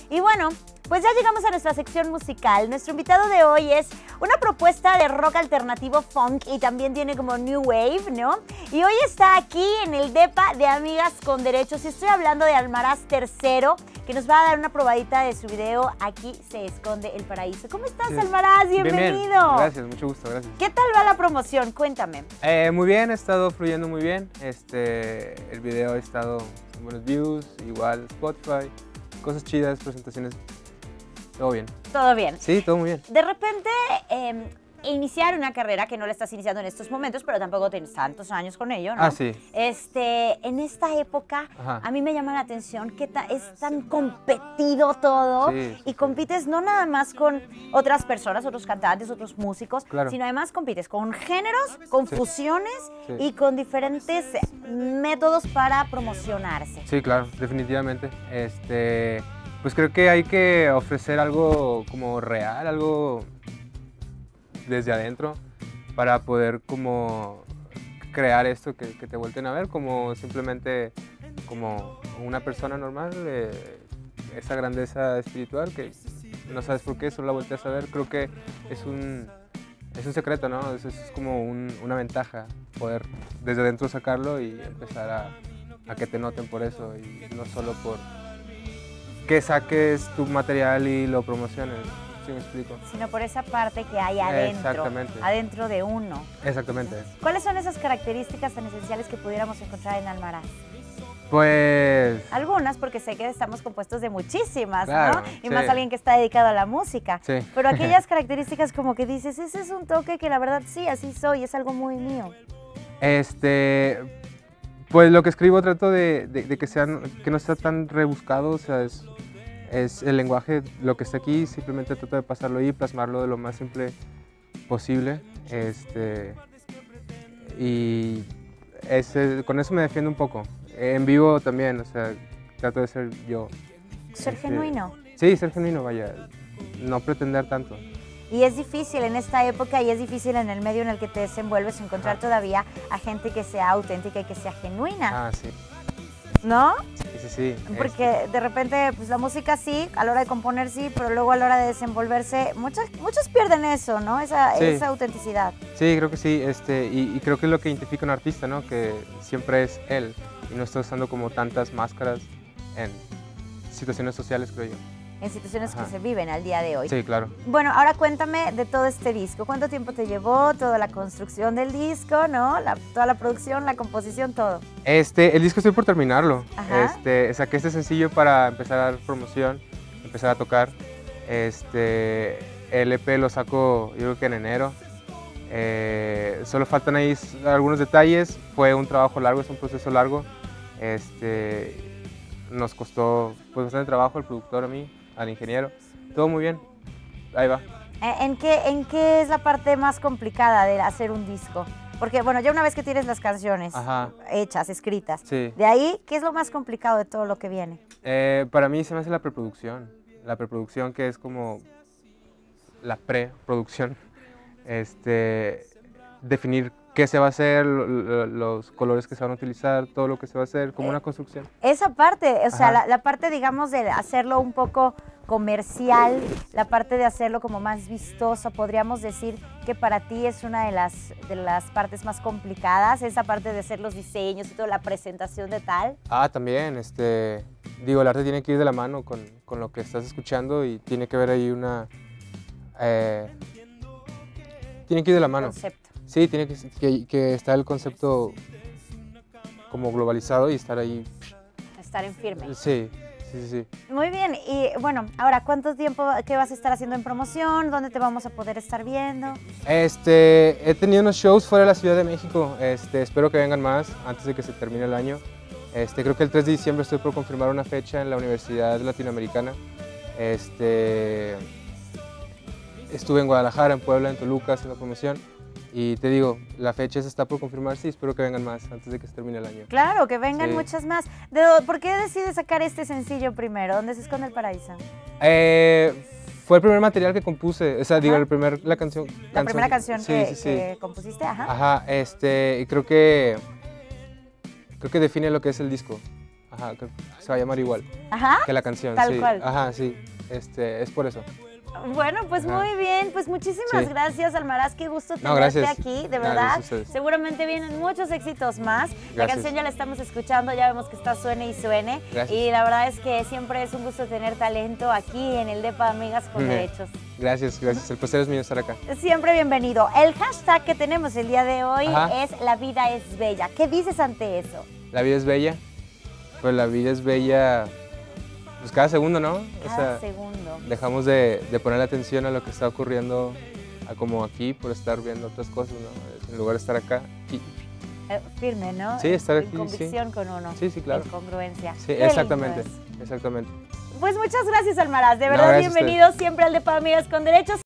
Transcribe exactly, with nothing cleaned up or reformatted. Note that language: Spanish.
Y bueno, pues ya llegamos a nuestra sección musical. Nuestro invitado de hoy es una propuesta de rock alternativo funk y también tiene como new wave, ¿no? Y hoy está aquí en el DEPA de Amigas con Derechos. Y estoy hablando de Almaraz tercero, que nos va a dar una probadita de su video Aquí se esconde el paraíso. ¿Cómo estás, sí. Almaraz? Bienvenido. Bien, bien. Gracias, mucho gusto, gracias. ¿Qué tal va la promoción? Cuéntame. Eh, muy bien, ha estado fluyendo muy bien. Este, el video ha estado con buenos views, igual Spotify, cosas chidas, presentaciones, todo bien. Todo bien. Sí, todo muy bien. De repente, eh, iniciar una carrera que no la estás iniciando en estos momentos, pero tampoco tienes tantos años con ello, ¿no? Ah, sí. Este, en esta época, Ajá. a mí me llama la atención que ta, es tan competido todo, sí, sí, y compites no nada más con otras personas, otros cantantes, otros músicos, claro. sino además compites con géneros, con sí. fusiones sí. y con diferentes métodos para promocionarse. Sí, claro, definitivamente. Este, pues creo que hay que ofrecer algo como real, algo desde adentro, para poder como crear esto que, que te vuelten a ver, como simplemente como una persona normal, eh, esa grandeza espiritual que no sabes por qué, solo la volteas a ver. Creo que es un, es un secreto, ¿no? Es, es como un, una ventaja poder desde adentro sacarlo y empezar a, a que te noten por eso, y no solo por que saques tu material y lo promociones. ¿Sí me explico? Sino por esa parte que hay adentro, Exactamente. adentro de uno. Exactamente. ¿Cuáles son esas características tan esenciales que pudiéramos encontrar en Almaraz? Pues... Algunas, porque sé que estamos compuestos de muchísimas, claro, ¿no? Y sí. más alguien que está dedicado a la música. Sí. Pero aquellas características como que dices, ese es un toque que la verdad sí, así soy, es algo muy mío. Este... Pues lo que escribo trato de, de, de que, sean, que no sea tan rebuscado, o sea, es... es el lenguaje, lo que está aquí, simplemente trato de pasarlo ahí y plasmarlo de lo más simple posible. Este, y ese, con eso me defiendo un poco. En vivo también, o sea, trato de ser yo. Ser este, genuino. Sí, ser genuino, vaya, no pretender tanto. Y es difícil en esta época y es difícil en el medio en el que te desenvuelves encontrar ah. todavía a gente que sea auténtica y que sea genuina. Ah, sí. ¿No? Sí, sí, sí. Porque este. de repente, pues la música sí, a la hora de componer sí, pero luego a la hora de desenvolverse, muchos, muchos pierden eso, ¿no? Esa, sí. esa autenticidad. Sí, creo que sí, este, y, y creo que es lo que identifica a un artista, ¿no? Que siempre es él y no está usando como tantas máscaras en situaciones sociales, creo yo. En situaciones Ajá. que se viven al día de hoy. Sí, claro. Bueno, ahora cuéntame de todo este disco. ¿Cuánto tiempo te llevó? Toda la construcción del disco, ¿no? La, toda la producción, la composición, todo. Este, el disco estoy por terminarlo. Ajá. Este, saqué este sencillo para empezar a dar promoción, empezar a tocar. Este, el E P lo saco yo creo que en enero. Eh, solo faltan ahí algunos detalles. Fue un trabajo largo, es un proceso largo. Este, nos costó pues, bastante trabajo al productor, a mí, al ingeniero. Todo muy bien, ahí va. ¿En qué, ¿En qué es la parte más complicada de hacer un disco? Porque, bueno, ya una vez que tienes las canciones Ajá. hechas, escritas, sí. de ahí, ¿qué es lo más complicado de todo lo que viene? Eh, para mí se me hace la preproducción. La preproducción, que es como la preproducción. Este, definir qué se va a hacer, lo, lo, los colores que se van a utilizar, todo lo que se va a hacer, como una construcción. Esa parte, o sea, Ajá. la, la parte, digamos, de hacerlo un poco comercial, la parte de hacerlo como más vistoso, podríamos decir que para ti es una de las, de las partes más complicadas, esa parte de hacer los diseños y toda la presentación de tal. Ah, también, este, digo, el arte tiene que ir de la mano con, con lo que estás escuchando y tiene que haber ahí una, eh, tiene que ir de la mano. Concepto. Sí, tiene que, que, que estar el concepto como globalizado y estar ahí. Estar en firme. Sí, sí, sí. Muy bien, y bueno, ahora, ¿cuánto tiempo, qué vas a estar haciendo en promoción? ¿Dónde te vamos a poder estar viendo? Este, he tenido unos shows fuera de la Ciudad de México, este, espero que vengan más antes de que se termine el año. Este, creo que el tres de diciembre estoy por confirmar una fecha en la Universidad Latinoamericana. Este, estuve en Guadalajara, en Puebla, en Toluca haciendo promoción. Y te digo, la fecha está por confirmarse y espero que vengan más antes de que se termine el año. Claro, que vengan sí. muchas más. ¿De, ¿Por qué decides sacar este sencillo primero? ¿Dónde se esconde el paraíso? Eh, fue el primer material que compuse, o sea, ajá. digo, el primer, la canción. La canción, primera canción sí, que, sí, sí. que compusiste, ajá. Ajá, este, y creo que, creo que define lo que es el disco. Ajá. Ajá, creo que se va a llamar igual Ajá. que la canción. Tal sí. cual. Ajá, sí. Este, es por eso. Bueno, pues Ajá. muy bien, pues muchísimas Sí. gracias, Almaraz, qué gusto tenerte No, gracias. aquí, de No, verdad. gracias a ustedes. Seguramente vienen muchos éxitos más. La Gracias. canción ya la estamos escuchando, ya vemos que está suene y suene. Gracias. Y la verdad es que siempre es un gusto tener talento aquí en el Depa Amigas con Ujú. Derechos. Gracias, gracias. El placer es mío estar acá. Siempre bienvenido. El hashtag que tenemos el día de hoy Ajá. es La vida es bella. ¿Qué dices ante eso? La vida es bella. Pues la vida es bella, pues cada segundo, ¿no? Cada segundo. Dejamos de, de poner atención a lo que está ocurriendo a como aquí por estar viendo otras cosas, ¿no? En lugar de estar acá. Y, Eh, firme, ¿no? Sí, estar En aquí, convicción sí. con uno. Sí, sí, claro. En congruencia. sí, Qué lindo exactamente, es. exactamente. Pues muchas gracias, Almaraz. De No, verdad, gracias a ustedes. bienvenido siempre al Depa Amigas con Derechos.